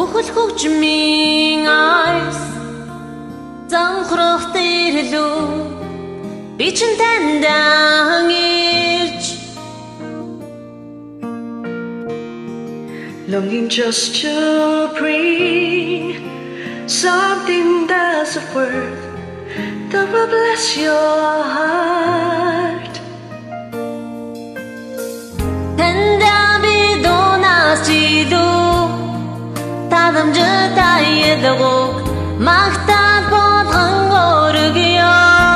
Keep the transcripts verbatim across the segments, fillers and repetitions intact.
Бүхэл хөгжмийн айс занхрах тэрлүү би ч таньдан ирж longing just to bring something that's of worth that will bless your heart. таньда би донасчиду таламжтай эдгог магтаад болгон өргөё.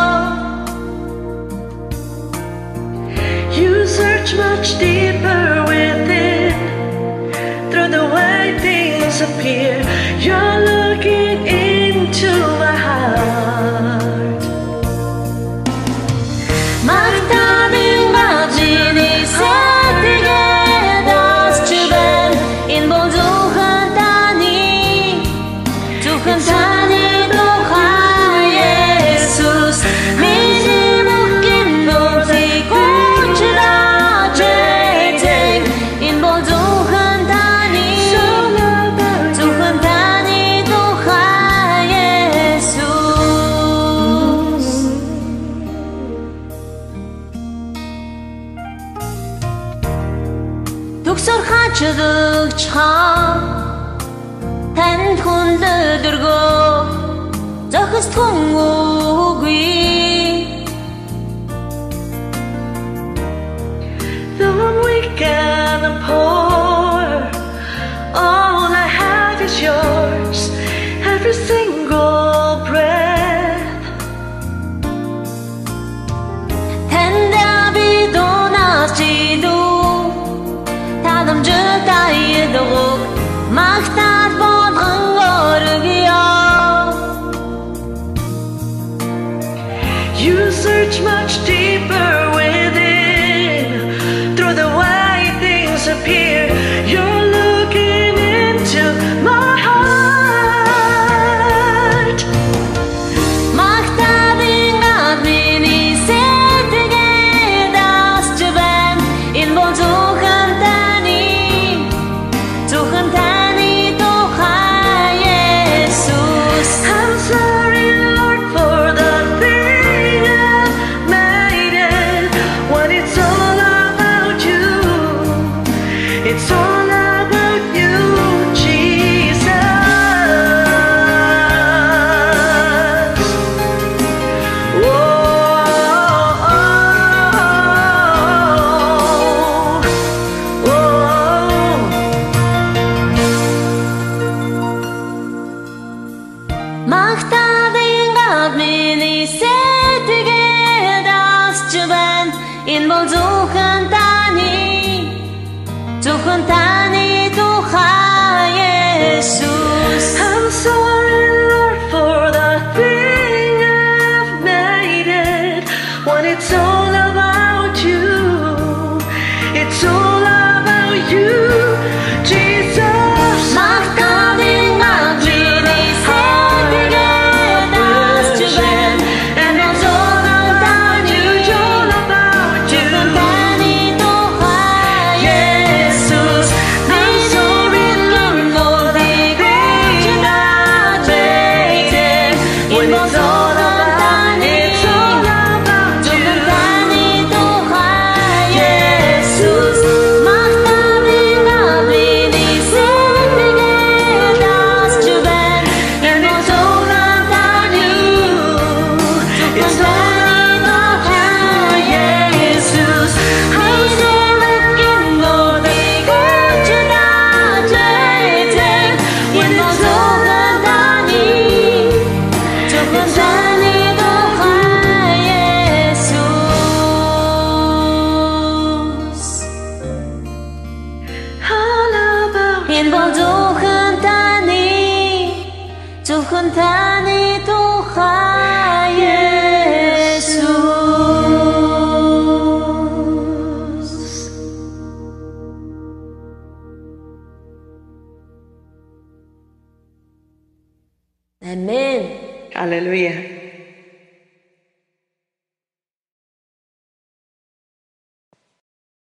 You search much deeper within, through the way things appear. You're looking into my heart. Магтаадын бажины сэтгэ дасчбэн ин бол зөвхөн таны зөвхөн таны тухай Есүс миний бүхэн бүгдийг учраач эзэн ин бол зөвхөн таны зөвхөн таны тухай Есүс. Төгсөр хачлагч хаа танд хүндлэргөө зохистхон үгүй. Though I'm weak and I'm poor, all I have is yours, every single breath. таньда би донасчиду таламжтай эдгог магтаад болгон өргөё. You search much deeper within, through the way things appear. You're looking into my heart. Магтаадын гадны сэтгэ дасчбэн ин бол зөвхөн таны зөвхөн таны тухай Есүс. I'm sorry, Lord, for the thing I've made it, when it's all about you. It's all about you, Jesus. Whoa, whoa. Магтаадын гадны сэтгэ дасчбэн ин бол зөвхөн таны зөвхөн таны тухай Есүс. I'm sorry, Lord, for the thing I've made it, when it's all about you. It's all about you, Jesus. Магтаадын гадны сэтгэ дасчбэн ин бол зөвхөн таны All about you, зөвхөн таны тухай Jesus. I'm sorry, Lord, for the thing I've made it, when it's all about, it's all about you, зөвхөн таны тухай Jesus. Магтаадын гадны сэтгэ дасчбэн And it's all about you. It's all about you, Jesus. I'm sorry, Lord, for the when it's all about you. зөвхөн таны тухай Есүс. All about ин бол зөвхөн таны зөвхөн таны тухай Есүс. Amen. Hallelujah.